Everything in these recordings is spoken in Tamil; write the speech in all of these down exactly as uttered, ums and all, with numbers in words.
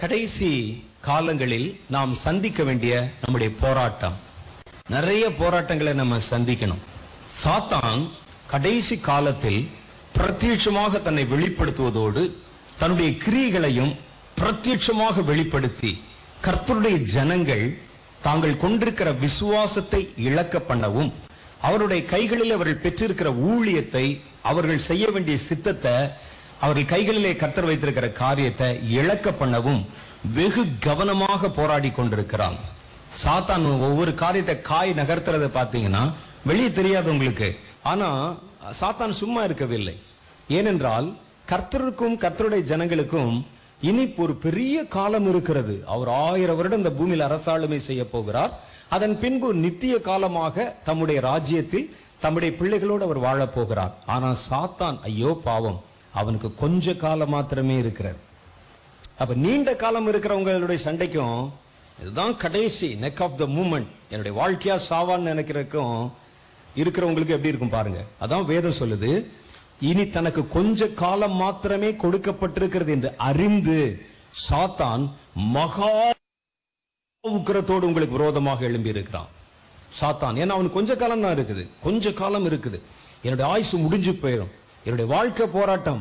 கடைசி காலங்களில் நாம் சந்திக்க வேண்டிய நம்முடைய போராட்டம், நிறைய போராட்டங்களை நம்ம சந்திக்கணும். சாத்தான் கடைசி காலத்தில் பிரத்யட்சமாக தன்னை வெளிப்படுத்துவதோடு தன்னுடைய கிரியைகளையும் பிரத்யட்சமாக வெளிப்படுத்தி கர்த்தருடைய ஜனங்கள் தாங்கள் கொண்டிருக்கிற விசுவாசத்தை இழக்க பண்ணவும், அவருடைய கைகளில் அவர்கள் பெற்றிருக்கிற ஊழியத்தை, அவர்கள் செய்ய வேண்டிய சித்தத்தை, அவர்கள் கைகளிலே கர்த்தர் வைத்திருக்கிற காரியத்தை இழக்க பண்ணவும் வெகு கவனமாக போராடி கொண்டிருக்கிறான். சாத்தான் ஒவ்வொரு காரியத்தை காய் நகர்த்துறதை பார்த்தீங்கன்னா வெளியே தெரியாது உங்களுக்கு. ஆனா சாத்தான் சும்மா இருக்கவில்லை. ஏனென்றால் கர்த்தருக்கும் கர்த்தருடைய ஜனங்களுக்கும் இனி ஒரு பெரிய காலம் இருக்கிறது. அவர் ஆயிரம் வருடம் இந்த பூமியில் அரசாளுமை செய்ய போகிறார். அதன் பின்பு நித்திய காலமாக தம்முடைய ராஜ்யத்தில் தம்முடைய பிள்ளைகளோடு அவர் வாழப் போகிறார். ஆனா சாத்தான், ஐயோ பாவம், அவனுக்கு கொஞ்ச காலம் மாத்திரமே இருக்கிறது. அப்ப நீண்ட காலம் இருக்கிறவங்களுடைய சண்டைக்கும் இதுதான் கடைசி நெக் ஆஃப் த மூமெண்ட், என்னுடைய வாழ்க்கையா சாவான்னு நினைக்கிறதுக்கும் இருக்கிறவங்களுக்கு எப்படி இருக்கும் பாருங்க. அதான் வேதம் சொல்லுது, இனி தனக்கு கொஞ்ச காலம் மாத்திரமே கொடுக்கப்பட்டிருக்கிறது என்று அறிந்து சாத்தான் மகா உக்கிரத்தோடு உங்களுக்கு விரோதமாக எழும்பி இருக்கிறான். சாத்தான், ஏன்னா அவனுக்கு கொஞ்ச காலம் தான் இருக்குது, கொஞ்ச காலம் இருக்குது. என்னுடைய ஆயுசு முடிஞ்சு போயிடும், என்னுடைய வாழ்க்கை போராட்டம்,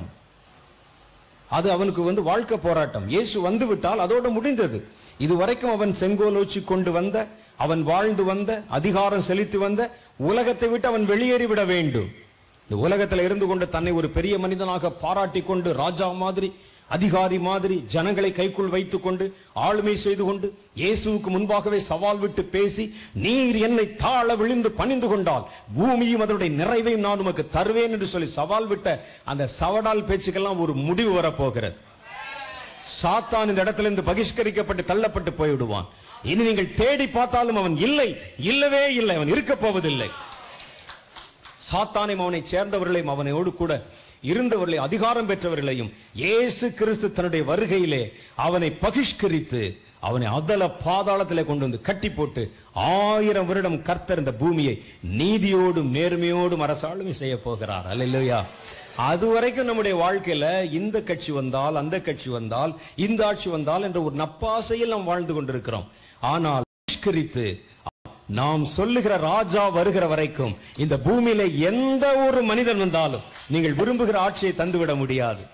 அது அவனுக்கு வந்து வாழ்க்கை போராட்டம். இயேசு வந்து விட்டால் அதோடு முடிந்தது. இதுவரைக்கும் அவன் செங்கோலோச்சி கொண்டு வந்த, அவன் வாழ்ந்து வந்த, அதிகாரம் செலுத்தி வந்த உலகத்தை விட்டு அவன் வெளியேறி விட வேண்டும். இந்த உலகத்தில் இருந்து கொண்டு தன்னை ஒரு பெரிய மனிதனாக பாராட்டி கொண்டு, ராஜா மாதிரி, அதிகாரி மாதிரி, ஜனங்களை கைக்குள் வைத்துக் கொண்டு ஆளுமை செய்து கொண்டு இயேசுவுக்கு முன்பாகவே சவால் விட்டு பேசி, நீர் என்னை தாழ விழுந்து பணிந்து கொண்டால் பூமியும் அதனுடைய நிறைவையும் நான் உமக்கு தருவேன் என்று சொல்லி சவால் விட்ட அந்த சவடால் பேச்சுக்கெல்லாம் ஒரு முடிவு வரப்போகிறது. சாத்தான் இந்த இடத்திலிருந்து பகிஷ்கரிக்கப்பட்டு தள்ளப்பட்டு போய்விடுவான். இனி நீங்கள் தேடி பார்த்தாலும் அவன் இல்லை, இல்லவே இல்லை, அவன் இருக்க போவதில்லை. சாத்தானையும் அவனை சேர்ந்தவர்களையும் அவனோடு கூட இருந்தவர்களை, அதிகாரம் பெற்றவர்களையும் இயேசு கிறிஸ்து தன்னுடைய வருகையிலே அவனை பகிஷ்கரித்து அவனை அதல பாதாளத்திலே கொண்டு வந்து கட்டி போட்டு ஆயிரம் வருடம் கர்த்தர் இந்த பூமியை நீதியோடும் நேர்மையோடும் அரசாளுமை செய்ய போகிறார். அல்லேலூயா. அது வரைக்கும் நம்முடைய வாழ்க்கையில இந்த கட்சி வந்தால், அந்த கட்சி வந்தால், இந்த ஆட்சி வந்தால் என்ற ஒரு நப்பாசையில் நாம் வாழ்ந்து கொண்டிருக்கிறோம். ஆனால் பகிஷ்கரித்து நாம் சொல்லுகிற ராஜா வருகிற வரைக்கும் இந்த பூமியில எந்த ஒரு மனிதன் வந்தாலும் நீங்கள் விரும்புகிற ஆட்சியை தந்துவிட முடியாது.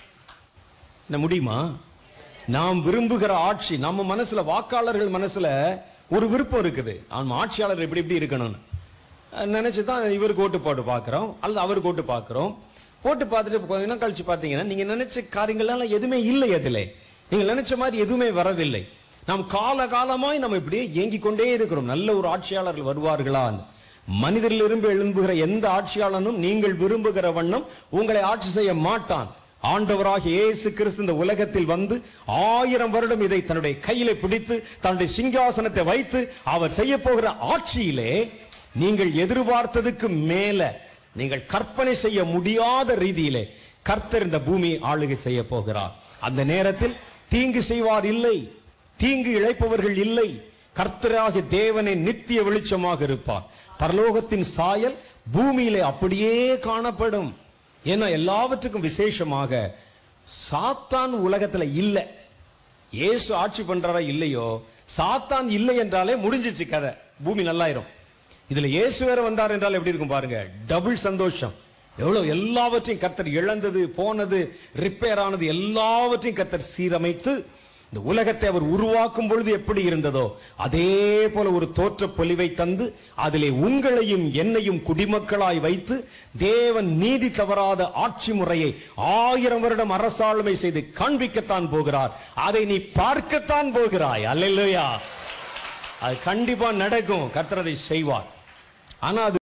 என்ன முடியுமா? நாம் விரும்புகிற ஆட்சி, நம்ம மனசுல, வாக்காளர்கள் மனசுல ஒரு விருப்பம் இருக்குது, அவன் ஆட்சியாளர் எப்படி எப்படி இருக்கணும்னு நினைச்சுதான் இவருக்கு ஓட்டு போட்டு பார்க்கிறோம், அல்லது அவருக்கு ஓட்டு பார்க்கிறோம். போட்டு பார்த்துட்டு கொஞ்ச நாள் கழிச்சு பார்த்தீங்கன்னா நீங்க நினைச்ச காரியங்கள்லாம் எதுவுமே இல்லை, அதிலே நீங்க நினைச்ச மாதிரி எதுவுமே வரவில்லை. நாம் கால காலமாய் நம்ம இப்படியே ஏங்கிக் கொண்டே இருக்கிறோம், நல்ல ஒரு ஆட்சியாளர்கள் வருவார்களான்னு. மனிதரில் இருந்து எழும்புகிற எந்த ஆட்சியாளனும் நீங்கள் விரும்புகிற வண்ணம் உங்களை ஆட்சி செய்ய மாட்டான். ஆண்டவராகிய இயேசு கிறிஸ்து இந்த உலகத்தில் வந்து ஆயிரம் வருடம் இதை தன்னுடைய கையிலே பிடித்து தன்னுடைய சிங்காசனத்தை வைத்து அவர் செய்ய போகிற ஆட்சியிலே நீங்கள் எதிர்பார்த்ததுக்கு மேல, நீங்கள் கற்பனை செய்ய முடியாத ரீதியிலே கர்த்தர் இந்த பூமியை ஆளுகை செய்ய போகிறார். அந்த நேரத்தில் தீங்கு செய்வார் இல்லை, தீங்கு இழைப்பவர்கள் இல்லை. கர்த்தராகிய தேவனே நித்திய வெளிச்சமாக இருப்பார். பரலோகத்தின் சாயல் பூமியிலே அப்படியே காணப்படும். ஏன்னா எல்லாவற்றுக்கும் விசேஷமாக சாத்தான் உலகத்துல இல்லை. இயேசு ஆட்சி பண்றாரா இல்லையோ, சாத்தான் இல்லை என்றாலே முடிஞ்சிச்சு கதை, பூமி நல்லாயிரும். இதுல இயேசு வேற வந்தார் என்றால் எப்படி இருக்கும் பாருங்க, டபுள் சந்தோஷம். எவ்வளவு எல்லாவற்றையும் கர்த்தர் இழந்தது, போனது, ரிப்பேர் ஆனது எல்லாவற்றையும் கர்த்தர் சீரமைத்து இந்த உலகத்தை அவர் உருவாக்கும் பொழுது எப்படி இருந்ததோ அதே போல ஒரு தோற்ற பொலிவை தந்து அதிலே உங்களையும் என்னையும் குடிமக்களாய் வைத்து தேவன் நீதி தவறாத ஆட்சி முறையை ஆயிரம் வருடம் அரசாளுமை செய்து காண்பிக்கத்தான் போகிறார். அதை நீ பார்க்கத்தான் போகிறாய். அல்லேலூயா. அது கண்டிப்பா நடக்கும், கர்த்தர் அதை செய்வார். ஆனா அது